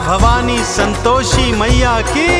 भवानी संतोषी मैया की।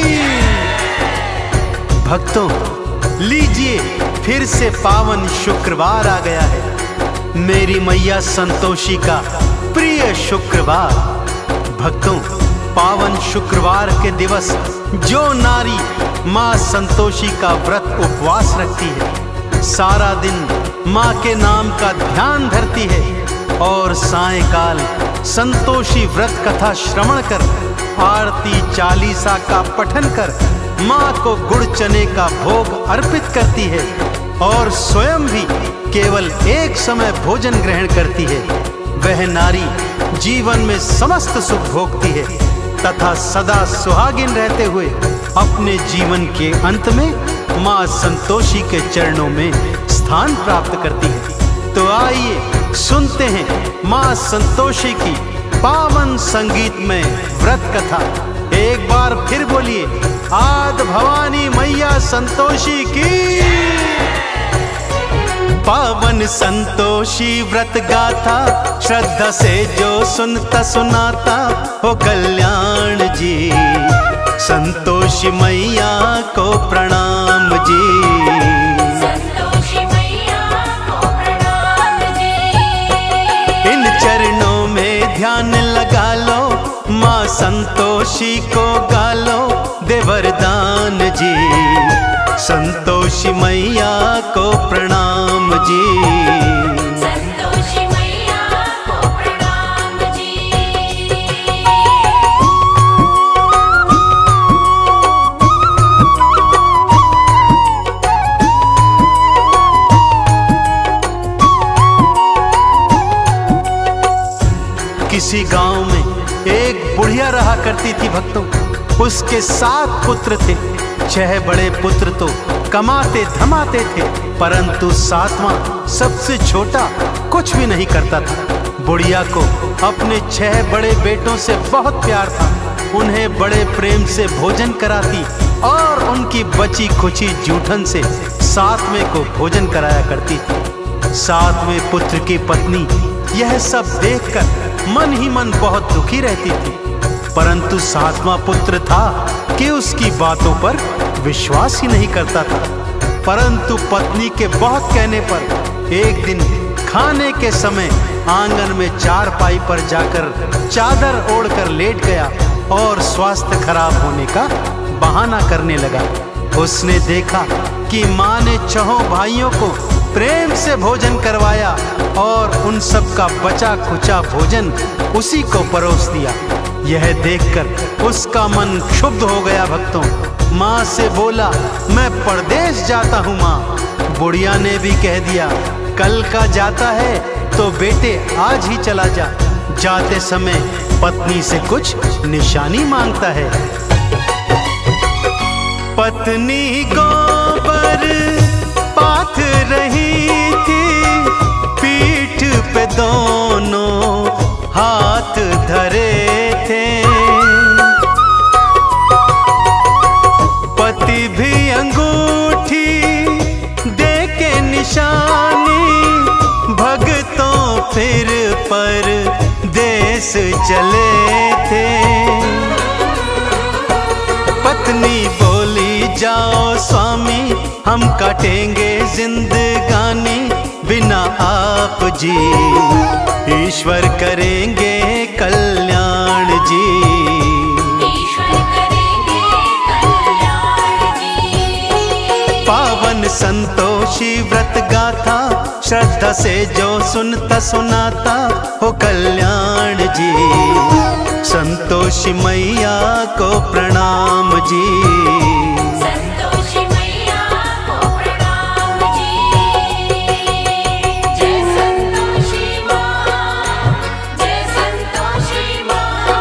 भक्तों, लीजिए, फिर से पावन शुक्रवार आ गया है, मेरी मैया संतोषी का प्रिय शुक्रवार। भक्तों, पावन शुक्रवार के दिवस जो नारी माँ संतोषी का व्रत उपवास रखती है, सारा दिन माँ के नाम का ध्यान धरती है और सायंकाल संतोषी व्रत कथा श्रवण कर, आरती चालीसा का पठन कर माँ को गुड़ चने का भोग अर्पित करती है और स्वयं भी केवल एक समय भोजन ग्रहण करती है, वह नारी जीवन में समस्त सुख भोगती है तथा सदा सुहागिन रहते हुए अपने जीवन के अंत में माँ संतोषी के चरणों में स्थान प्राप्त करती है। तो आइए सुनते हैं माँ संतोषी की पावन संगीत में व्रत कथा। एक बार फिर बोलिए, आद भवानी मैया संतोषी की। पावन संतोषी व्रत गाथा, श्रद्धा से जो सुनता सुनाता हो कल्याण जी। संतोषी मैया को प्रणाम जी। संतोषी मैया को प्रणाम जी। इन चरणों में ध्यान लगा लो, माँ संतोषी को गालो दे वरदान जी। संतोषी मैया को प्रणाम जी। संतोषी मैया को प्रणाम जी। किसी गांव में एक बुढ़िया रहा करती थी भक्तों। उसके 7 पुत्र थे। 6 बड़े पुत्र तो कमाते धमाते थे, परंतु 7वां सबसे छोटा कुछ भी नहीं करता था। बुढ़िया को अपने 6 बड़े बेटों से बहुत प्यार था। उन्हें बड़े प्रेम से भोजन कराती और उनकी बची खुची जूठन से 7वें को भोजन कराया करती थी। 7वें पुत्र की पत्नी यह सब देखकर मन ही मन बहुत दुखी रहती थी, परंतु 7वां पुत्र था कि उसकी बातों पर विश्वास ही नहीं करता था। परंतु पत्नी के बहुत कहने पर एक दिन खाने के समय आंगन में चारपाई पर जाकर चादर ओढ़कर लेट गया और स्वास्थ्य खराब होने का बहाना करने लगा। उसने देखा कि माँ ने 6 भाइयों को प्रेम से भोजन करवाया और उन सब का बचा खुचा भोजन उसी को परोस दिया। यह देखकर उसका मन क्षुब्ध हो गया भक्तों। माँ से बोला, मैं परदेश जाता हूँ माँ। बुढ़िया ने भी कह दिया, कल का जाता है तो बेटे आज ही चला जा। जाते समय पत्नी से कुछ निशानी मांगता है। पत्नी गोबर पाथ रही थी, पीठ पे दोनों हाथ धरे थे। पति भी अंगूठी दे के निशानी, भगतों फिर परदेस चले थे। पत्नी बोली, जाओ स्वामी हम काटेंगे जिंदगानी, बिना आप जी ईश्वर करेंगे कल्याण जी। ईश्वर करेंगे कल्याण जी। पावन संतोषी व्रत गाथा, श्रद्धा से जो सुनता सुनाता हो कल्याण जी। संतोषी मैया को प्रणाम जी। संतोषी मैया को प्रणाम जी। जय संतोषी माँ, जय संतोषी माँ।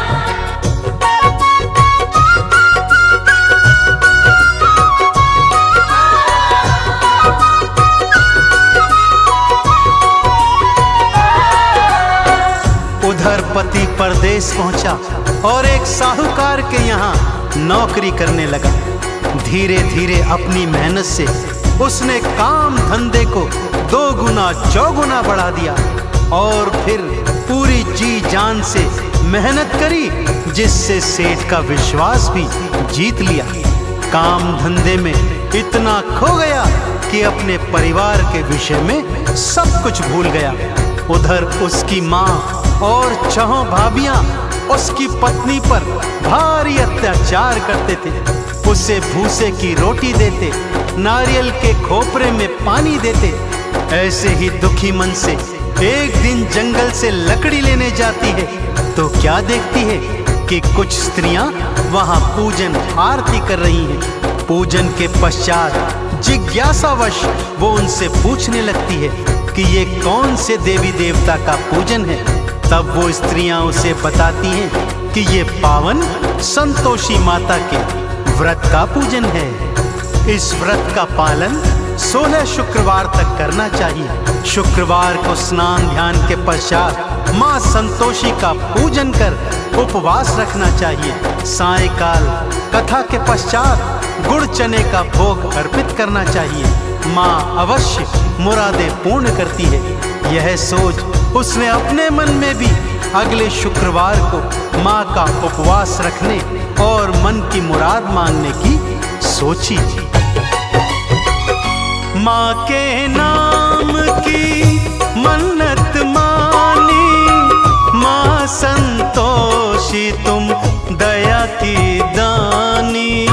उधर पति परदेश पहुंचा और एक साहूकार के यहाँ नौकरी करने लगा। धीरे धीरे अपनी मेहनत से उसने काम धंधे को 2 गुना 4 गुना बढ़ा दिया और फिर पूरी जी जान से मेहनत करी, जिससे सेठ का विश्वास भी जीत लिया। काम धंधे में इतना खो गया कि अपने परिवार के विषय में सब कुछ भूल गया। उधर उसकी माँ और 6 भाभियां उसकी पत्नी पर भारी अत्याचार करते थे। उसे भूसे की रोटी देते, नारियल के खोपरे में पानी देते। ऐसे ही दुखी मन से एक दिन जंगल से लकड़ी लेने जाती है तो क्या देखती है कि कुछ स्त्रियां वहां पूजन आरती कर रही हैं। पूजन के पश्चात जिज्ञासावश वो उनसे पूछने लगती है कि ये कौन से देवी देवता का पूजन है। तब वो स्त्रियां उसे बताती हैं कि ये पावन संतोषी माता के व्रत का पूजन है। इस व्रत का पालन 16 शुक्रवार तक करना चाहिए। शुक्रवार को स्नान ध्यान के पश्चात माँ संतोषी का पूजन कर उपवास रखना चाहिए। सायंकाल कथा के पश्चात गुड़ चने का भोग अर्पित करना चाहिए। माँ अवश्य मुरादें पूर्ण करती है। यह सोच उसने अपने मन में भी अगले शुक्रवार को माँ का उपवास रखने और मन की मुराद मांगने की सोची। माँ के नाम की मन्नत मानी, माँ संतोषी तुम दया की दानी।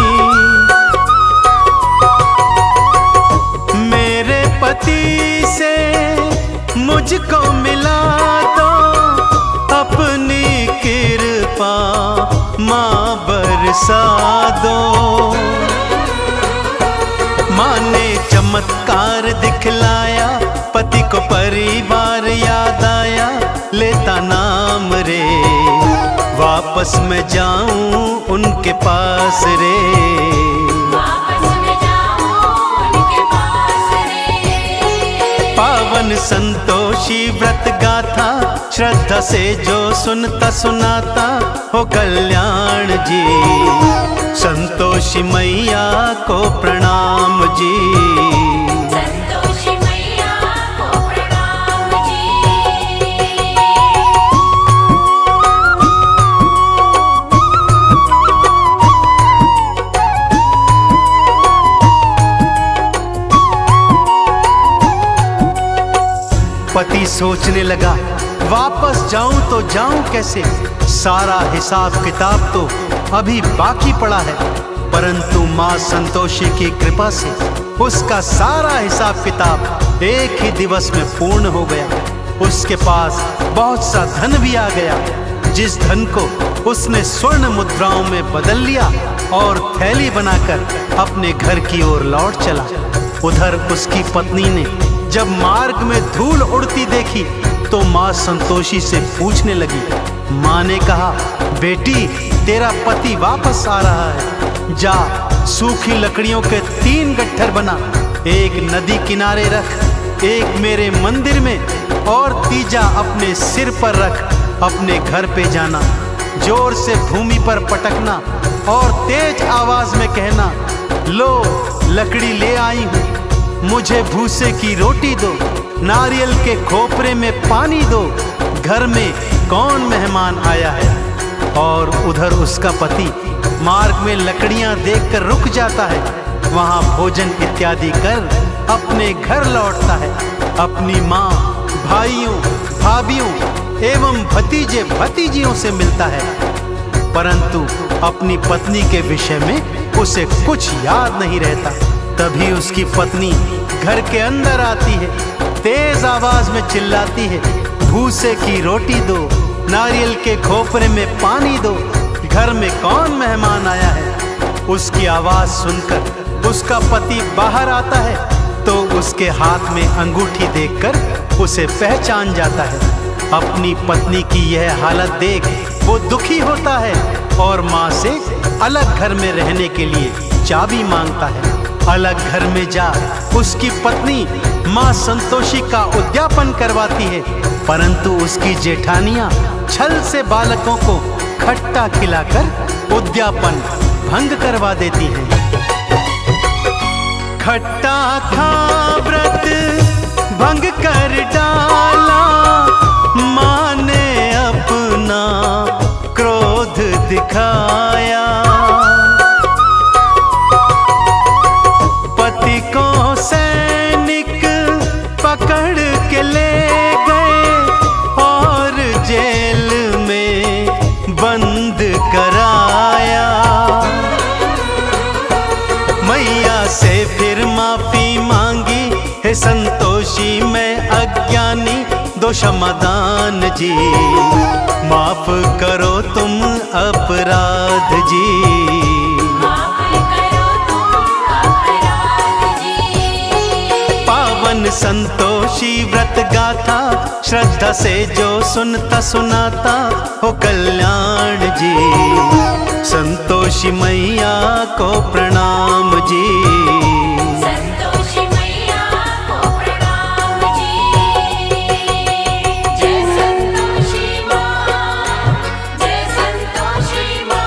मेरे पति से मुझको मिला दो अपनी कृपा, माँ बरसा दो। माँ ने चमत्कार दिखलाया, पति को परिवार याद आया। लेता नाम रे, वापस मैं जाऊं उनके पास रे। पावन संतोषी व्रत गाथा, श्रद्धा से जो सुनता सुनाता हो कल्याण जी। संतोषी मैया को प्रणाम जी। संतोषी मैया को प्रणाम जी। पति सोचने लगा, वापस जाऊं तो जाऊं कैसे? सारा हिसाब किताब तो अभी बाकी पड़ा है। परंतु माँ संतोषी की कृपा से उसका सारा हिसाब किताब एक ही दिवस में पूर्ण हो गया। उसके पास बहुत सा धन भी आ गया, जिस धन को उसने स्वर्ण मुद्राओं में बदल लिया और थैली बनाकर अपने घर की ओर लौट चला। उधर उसकी पत्नी ने जब मार्ग में धूल उड़ती देखी तो माँ संतोषी से पूछने लगी। माँ ने कहा, बेटी तेरा पति वापस आ रहा है। जा सूखी लकड़ियों के 3 गट्ठर बना, एक नदी किनारे रख, एक मेरे मंदिर में और तीजा अपने सिर पर रख। अपने घर पे जाना, जोर से भूमि पर पटकना और तेज आवाज में कहना, लो लकड़ी ले आई हूँ, मुझे भूसे की रोटी दो, नारियल के खोपरे में पानी दो, घर में कौन मेहमान आया है। और उधर उसका पति मार्ग में लकड़ियां देखकर रुक जाता है, वहां भोजन इत्यादि कर अपने घर लौटता है। अपनी माँ, भाइयों, भाभियों एवं भतीजे भतीजियों से मिलता है, परंतु अपनी पत्नी के विषय में उसे कुछ याद नहीं रहता। तभी उसकी पत्नी घर के अंदर आती है, तेज आवाज में चिल्लाती है, भूसे की रोटी दो, नारियल के खोपरे में पानी दो, घर में कौन मेहमान आया है। उसकी आवाज सुनकर उसका पति बाहर आता है तो उसके हाथ में अंगूठी देखकर उसे पहचान जाता है। अपनी पत्नी की यह हालत देख वो दुखी होता है और माँ से अलग घर में रहने के लिए चाबी मांगता है। अलग घर में जा उसकी पत्नी माँ संतोषी का उद्यापन करवाती है, परंतु उसकी जेठानियां छल से बालकों को खट्टा खिलाकर उद्यापन भंग करवा देती हैं। खट्टा खा व्रत भंग कर डाला, माँ ने अपना दिखाया। पति को सैनिक पकड़ के ले गए और जेल में बंद कराया। मैया से फिर माफी मांगी, हे संतोषी मैं अज्ञानी दो क्षमादान जी, माफ करो तुम अपराध जी। पावन संतोषी व्रत गाथा, श्रद्धा से जो सुनता सुनाता हो कल्याण जी। संतोषी मैया को प्रणाम जी। संतोषी मैया को प्रणाम जी। जय संतोषी माँ, जय संतोषी माँ।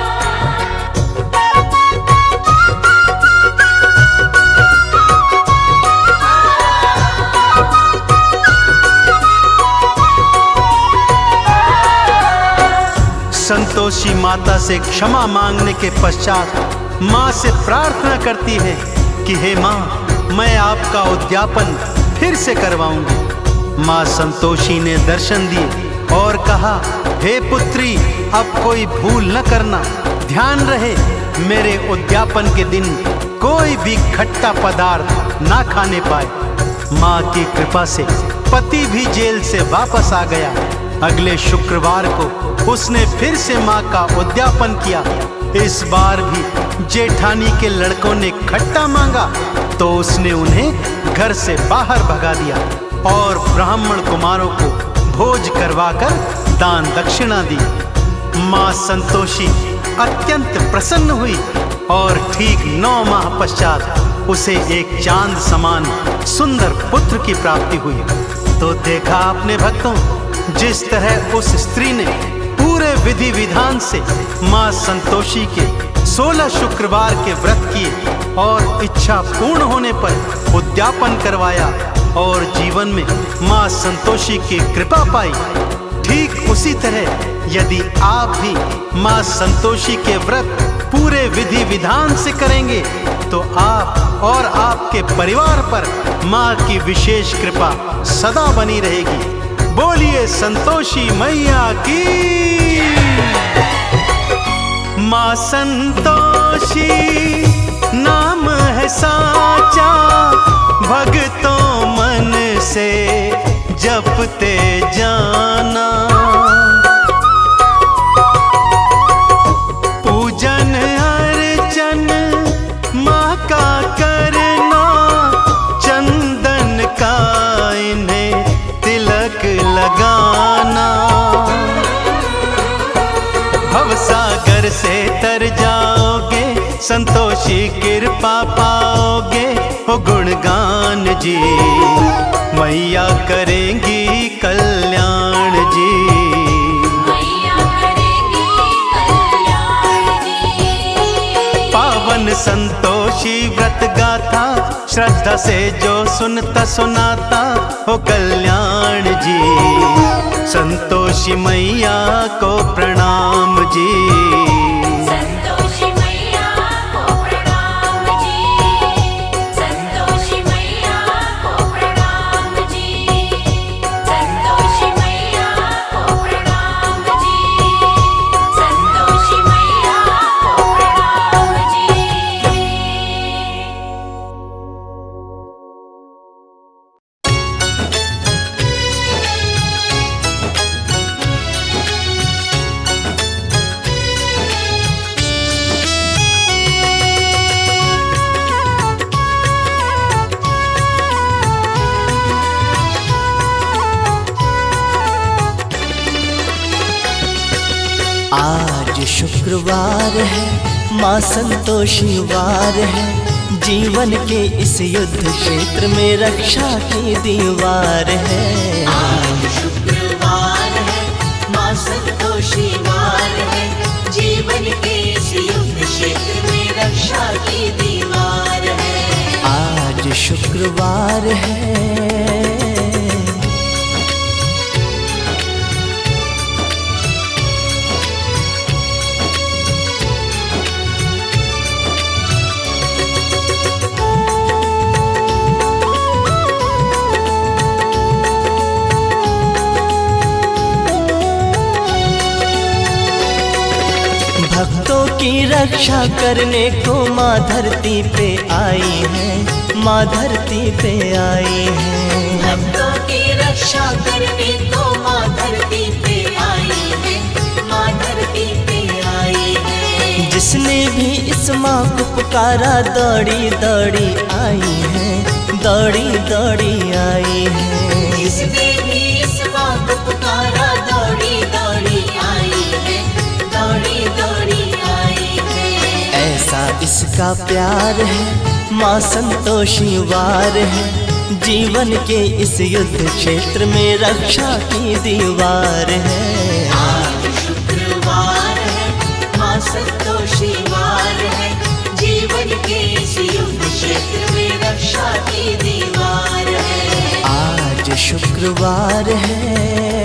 संतोषी माता से क्षमा मांगने के पश्चात माँ से प्रार्थना करती है कि हे माँ, मैं आपका उद्यापन फिर से करवाऊंगी। माँ संतोषी ने दर्शन दिए और कहा, हे पुत्री, अब कोई भूल न करना, ध्यान रहे मेरे उद्यापन के दिन कोई भी खट्टा पदार्थ ना खाने पाए। माँ की कृपा से पति भी जेल से वापस आ गया। अगले शुक्रवार को उसने फिर से माँ का उद्यापन किया। इस बार भी जेठानी के लड़कों ने खट्टा मांगा तो उसने उन्हें घर से बाहर भगा दिया और ब्राह्मण कुमारों को भोज करवाकर दान दक्षिणा दी। माँ संतोषी अत्यंत प्रसन्न हुई और ठीक 9 माह पश्चात उसे एक चांद समान सुंदर पुत्र की प्राप्ति हुई। तो देखा आपने भक्तों, जिस तरह उस स्त्री ने पूरे विधि विधान से माँ संतोषी के 16 शुक्रवार के व्रत किए और इच्छा पूर्ण होने पर उद्यापन करवाया और जीवन में माँ संतोषी की कृपा पाई, ठीक उसी तरह यदि आप भी माँ संतोषी के व्रत पूरे विधि विधान से करेंगे तो आप और आपके परिवार पर माँ की विशेष कृपा सदा बनी रहेगी। बोलिए संतोषी मैया की। माँ संतोषी नाम है साचा, भक्तों मन से जपते जाना। पूजन अर्चन माँ का करना, चंदन का इन्हें तिलक लगाना। भवसागर से तर जाओगे, संतोषी कृपा पाओगे। हो गुणगान जी, मैया करेंगी कल्याण जी। मैया करेंगी कल्याण जी। पावन संतोषी व्रत गाथा, श्रद्धा से जो सुनता सुनाता हो कल्याण जी। संतोषी मैया को प्रणाम जी। संतोषी मैया को प्रणाम जी। संतोषी मैया को प्रणाम जी। संतोषी मैया को प्रणाम जी। संतोषी मैया को प्रणाम जी। आज शुक्रवार है, माँ संतोषी वार है। जीवन के इस युद्ध क्षेत्र में रक्षा की दीवार है। आज शुक्रवार है, माँ संतोषी वार है। जीवन के इस युद्ध क्षेत्र में रक्षा की दीवार है। आज शुक्रवार है। भक्तों की रक्षा करने को माँ धरती पे आई है, माँ धरती पे आई है। भक्तों की रक्षा करने को माँ धरती पे आई है, माँ धरती पे आई है। जिसने भी इस माँ को पुकारा दौड़ी दौड़ी आई है, दौड़ी दौड़ी आई है। जिसने भी इस माँ को पुकारा दौड़ी दौड़ी आई है, दौड़ी दौड़ी आई है। ऐसा इसका प्यार है, माँ संतोषी वार है, जीवन के इस युद्ध क्षेत्र में रक्षा की दीवार है। आज शुक्रवार है, माँ संतोषी वार है, जीवन के इस युद्ध क्षेत्र में रक्षा की दीवार है। आज शुक्रवार है।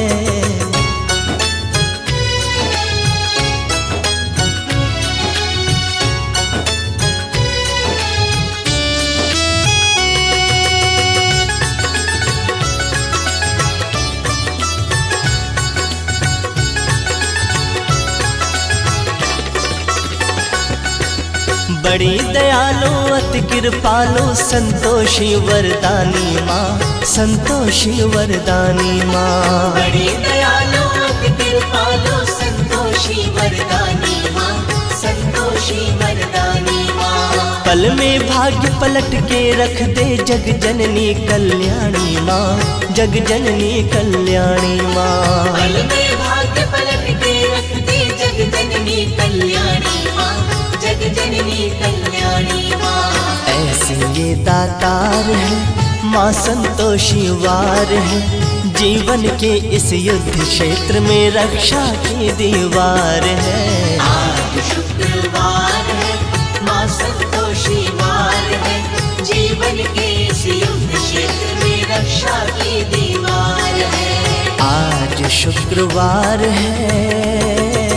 बड़ी दयालु अति कृपालु संतोषी वरदानी माँ, संतोषी वरदानी माँ। बड़ी दयालु अति कृपालु संतोषी वरदानी माँ, संतोषी वरदानी माँ। पल में भाग्य पलट के रख दे जग जननी कल्याणी माँ, जग जननी कल्याणी माँ। पल में भाग्य पलट के रख दे जग जननी कल्याणी माँ, जग जननी कल्याणी माँ। ऐसे ये दातार है, माँ संतोषी वार है, जीवन के इस युद्ध क्षेत्र में रक्षा की दीवार है। आज शुक्रवार है, माँ संतोषी वार है, जीवन के इस युद्ध क्षेत्र में रक्षा की दीवार है। आज शुक्रवार है।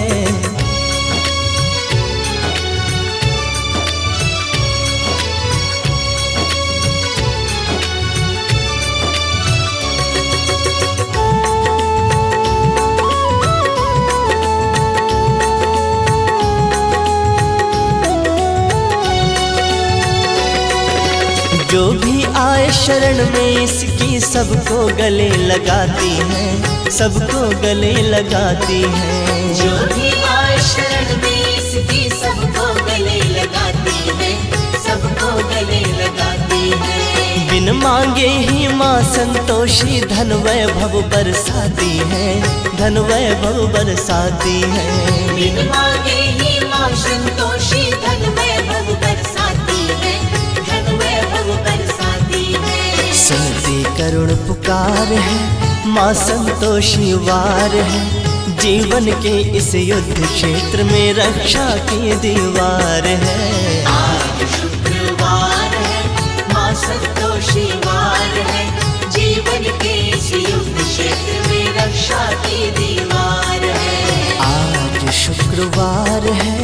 जो भी आए शरण में इसकी सबको गले लगाती है, सबको गले लगाती है। जो भी आए शरण में इसकी सबको गले लगाती है, सबको गले लगाती है। बिन मांगे ही माँ संतोषी धन वैभव बरसाती है, धन वैभव बरसाती है। बिन मांगे ही माँ संतोषी धन वैभव बरसाती है, धन वैभव बरसाती है। सुनती करुण पुकार है, माँ संतोषी वार है, जीवन के इस युद्ध क्षेत्र में रक्षा की दीवार है। आज शुक्रवार है, माँ संतोषी वार है, जीवन के इस युद्ध क्षेत्र में रक्षा की दीवार है। आज शुक्रवार है।